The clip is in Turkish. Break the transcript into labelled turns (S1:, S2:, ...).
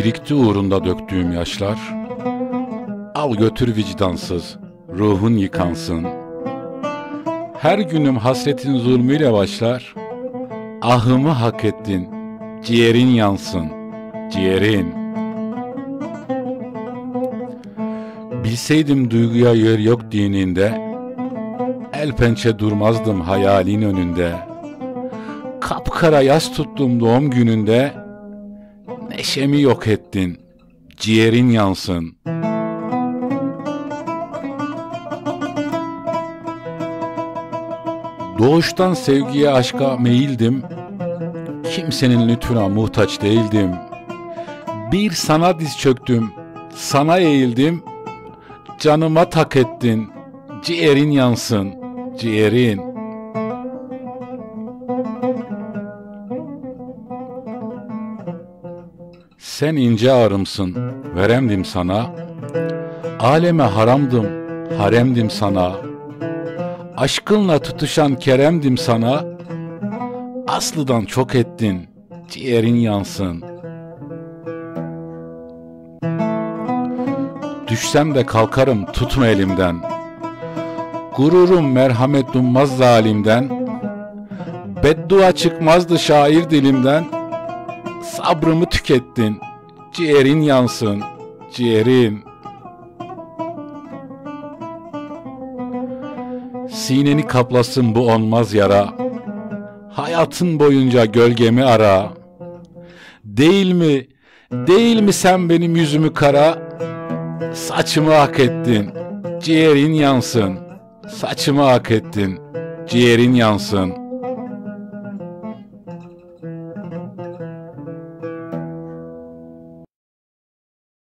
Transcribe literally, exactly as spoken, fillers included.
S1: Birikti uğrunda döktüğüm yaşlar, al götür vicdansız, ruhun yıkansın. Her günüm hasretin zulmüyle başlar, ahımı hak ettin, ciğerin yansın, ciğerin. Bilseydim duyguya yer yok dininde, el pençe durmazdım hayalin önünde. Kapkara yas tuttum doğum gününde, neşemi yok ettin, ciğerin yansın. Doğuştan sevgiye aşka meyildim, kimsenin lütfuna muhtaç değildim. Bir sana diz çöktüm, sana eğildim, canıma tak ettin, ciğerin yansın, ciğerin. Sen ince ağrımsın, veremdim sana, aleme haramdım, haremdim sana. Aşkınla tutuşan keremdim sana, aslıdan çok ettin, ciğerin yansın. Düşsem de kalkarım tutma elimden, gururum merhamet ummaz zalimden. Beddua çıkmazdı şair dilimden, sabrımı tükettin, ciğerin yansın, ciğerin. Sineni kaplasın bu olmaz yara, hayatın boyunca gölgemi ara. Değil mi, değil mi sen benim yüzümü kara, saçımı hak ettin, ciğerin yansın, saçımı hak ettin, ciğerin yansın.